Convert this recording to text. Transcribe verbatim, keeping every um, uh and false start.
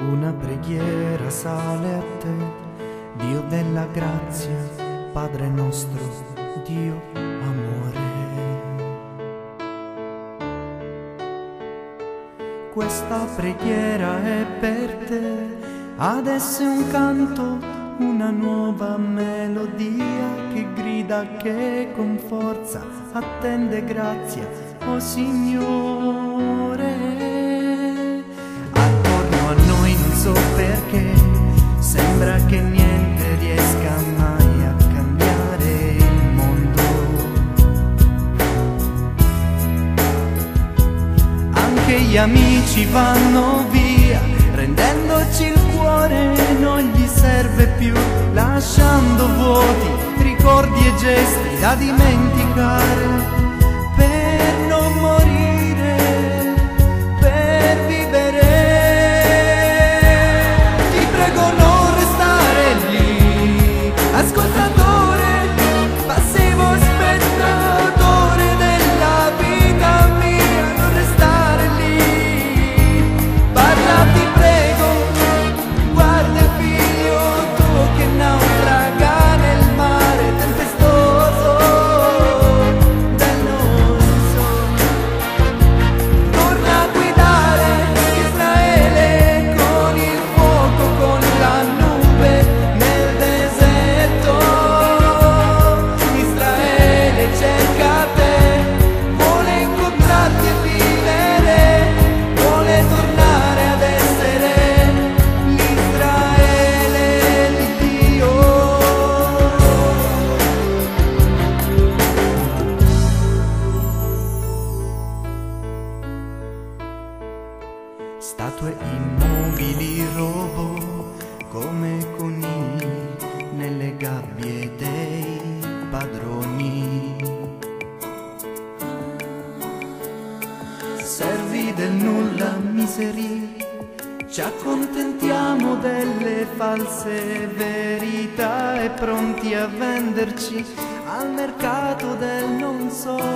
Una preghiera sale a te, Dio della grazia, Padre nostro, Dio amore. Questa preghiera è per te, adesso è un canto, una nuova melodia che grida, che con forza attende grazia, oh Signore. Attorno a noi non so perché, sembra che niente riesca mai a cambiare il mondo. Anche gli amici vanno via, rendendoci il cuore non gli serve più, lasciando vuoti, ricordi e gesti da dimenticare. Per non morire, per vivere, ti prego non restare lì, ascoltatore, passivo spettatore della vita mia, non restare lì. Parla, ti prego, guarda il figlio tuo che naufraga nel mare tempestoso del non so. Torna a guidare Israele con il fuoco, con la nube nel deserto. Israele cerca te, vuole incontrarti e vivere, vuole tornare ad essere l'Israele di Dio. Statue immobili, robot come conigli nelle gabbie dei padroni. Servi del nulla, miseri, ci accontentiamo delle false verità e pronti a venderci al mercato del non so.